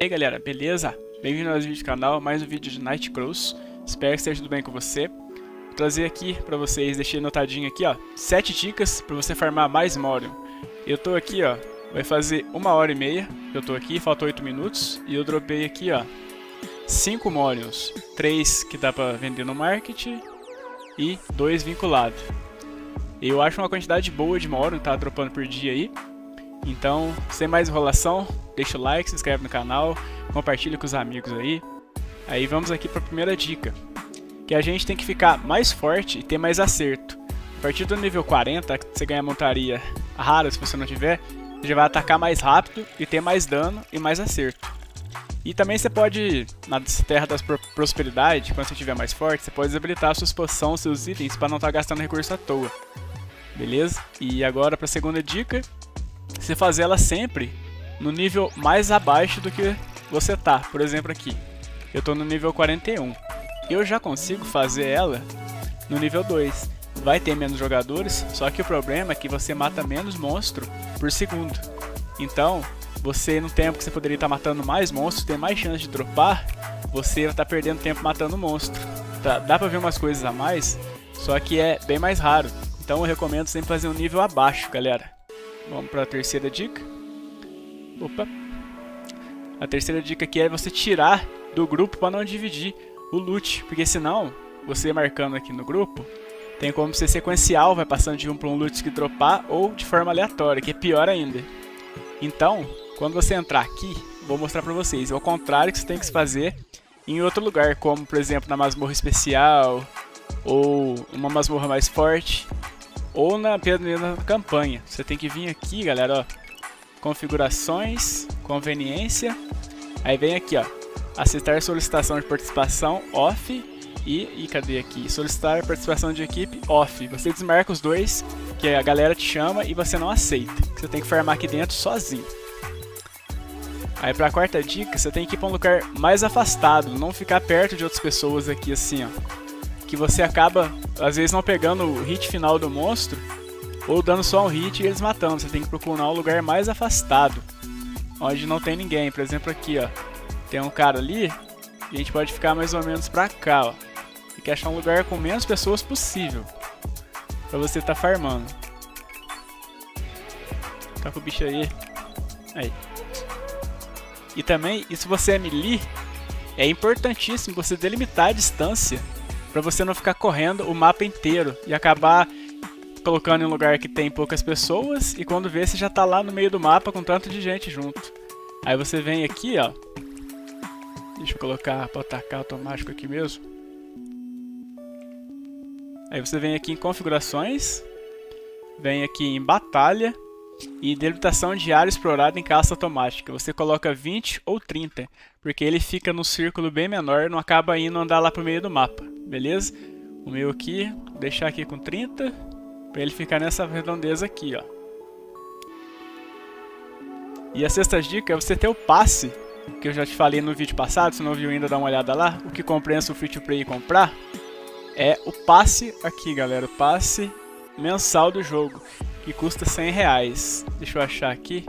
E aí galera, beleza? Bem-vindo aos vídeos do canal, mais um vídeo de Night Cross. Espero que esteja tudo bem com você. Vou trazer aqui pra vocês, deixei anotadinho aqui, ó, 7 dicas pra você farmar mais Morion. Eu tô aqui, ó, vai fazer 1h30 que eu tô aqui, faltam 8 minutos. E eu dropei aqui, ó, 5 Morions, 3 que dá pra vender no market e 2 vinculados. Eu acho uma quantidade boa de Morion, tá dropando por dia aí. Então, sem mais enrolação, deixa o like, se inscreve no canal, compartilha com os amigos aí. Aí vamos aqui para a primeira dica, que a gente tem que ficar mais forte e ter mais acerto. A partir do nível 40, você ganha montaria rara, se você não tiver, você já vai atacar mais rápido e ter mais dano e mais acerto. E também você pode, na Terra da Prosperidade, quando você estiver mais forte, você pode desabilitar suas poções, seus itens, para não estar gastando recurso à toa. Beleza? E agora para a segunda dica, você fazer ela sempre no nível mais abaixo do que você tá. Por exemplo aqui, eu tô no nível 41. Eu já consigo fazer ela no nível 2. Vai ter menos jogadores, só que o problema é que você mata menos monstro por segundo. Então, você no tempo que você poderia estar matando mais monstros, tem mais chance de dropar, você vai estar perdendo tempo matando monstro. Dá pra ver umas coisas a mais, só que é bem mais raro. Então eu recomendo sempre fazer um nível abaixo, galera. Vamos para a terceira dica. Opa! A terceira dica aqui é você tirar do grupo para não dividir o loot, porque senão, você marcando aqui no grupo, tem como ser sequencial, vai passando de um para um loot que dropar ou de forma aleatória, que é pior ainda. Então, quando você entrar aqui, vou mostrar para vocês, é o contrário que você tem que fazer em outro lugar, como por exemplo na masmorra especial, ou uma masmorra mais forte, ou na campanha. Você tem que vir aqui, galera, ó, configurações, conveniência, aí vem aqui, ó, aceitar solicitação de participação off e cadê aqui? Solicitar participação de equipe off. Você desmarca os dois, que a galera te chama e você não aceita. Você tem que farmar aqui dentro sozinho. Aí pra quarta dica, você tem que ir pra um lugar mais afastado, não ficar perto de outras pessoas aqui assim, ó. Que você acaba, às vezes, não pegando o hit final do monstro, ou dando só um hit e eles matando. Você tem que procurar um lugar mais afastado, onde não tem ninguém. Por exemplo aqui, ó, tem um cara ali, e a gente pode ficar mais ou menos pra cá, ó. Tem que achar um lugar com menos pessoas possível, pra você estar farmando. Tá com o bicho aí. Aí. E também, e se você é melee, é importantíssimo você delimitar a distância, pra você não ficar correndo o mapa inteiro e acabar colocando em um lugar que tem poucas pessoas e quando vê você já tá lá no meio do mapa com tanto de gente junto. Aí você vem aqui, ó. Deixa eu colocar para atacar automático aqui mesmo. Aí você vem aqui em configurações, vem aqui em batalha e delimitação de área explorada em caça automática. Você coloca 20 ou 30, porque ele fica no círculo bem menor, não acaba indo andar lá pro meio do mapa, beleza? O meu aqui, vou deixar aqui com 30, para ele ficar nessa redondeza aqui, ó. E a sexta dica é você ter o passe, que eu já te falei no vídeo passado, se não viu ainda, dá uma olhada lá. O que compensa o free to play comprar é o passe aqui, galera, o passe mensal do jogo, que custa R$100. Deixa eu achar aqui.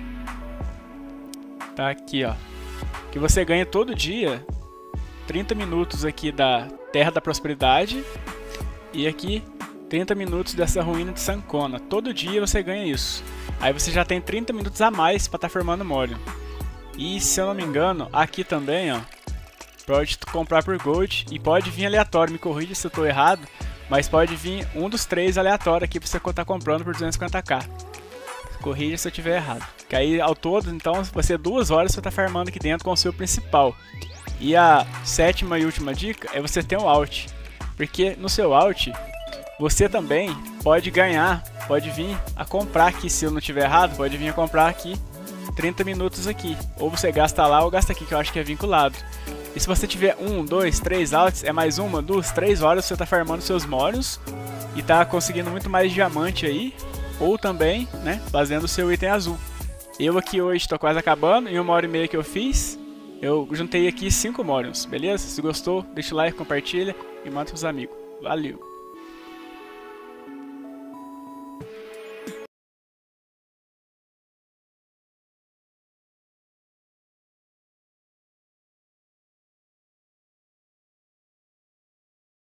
Tá aqui, ó. Que você ganha todo dia 30 minutos aqui da Terra da Prosperidade e aqui 30 minutos dessa ruína de Sancona. Todo dia você ganha isso. Aí você já tem 30 minutos a mais para estar formando Morion. E se eu não me engano, aqui também, ó, pode comprar por Gold e pode vir aleatório. Me corrija se eu estou errado, mas pode vir um dos 3 aleatórios aqui pra você estar comprando por 250k. Corrija se eu estiver errado. Que aí ao todo, então, vai ser 2 horas você tá farmando aqui dentro com o seu principal. E a sétima e última dica é você ter um alt. Porque no seu alt, você também pode ganhar, pode vir a comprar aqui, se eu não estiver errado, pode vir a comprar aqui 30 minutos aqui. Ou você gasta lá ou gasta aqui, que eu acho que é vinculado. E se você tiver 1, 2, 3 alts, é mais 1, 2, 3 horas você tá farmando seus Morions e tá conseguindo muito mais diamante aí, ou também, né, fazendo o seu item azul. Eu aqui hoje tô quase acabando, em 1h30 que eu fiz, eu juntei aqui 5 Morions, beleza? Se gostou, deixa o like, compartilha e manda pros amigos. Valeu!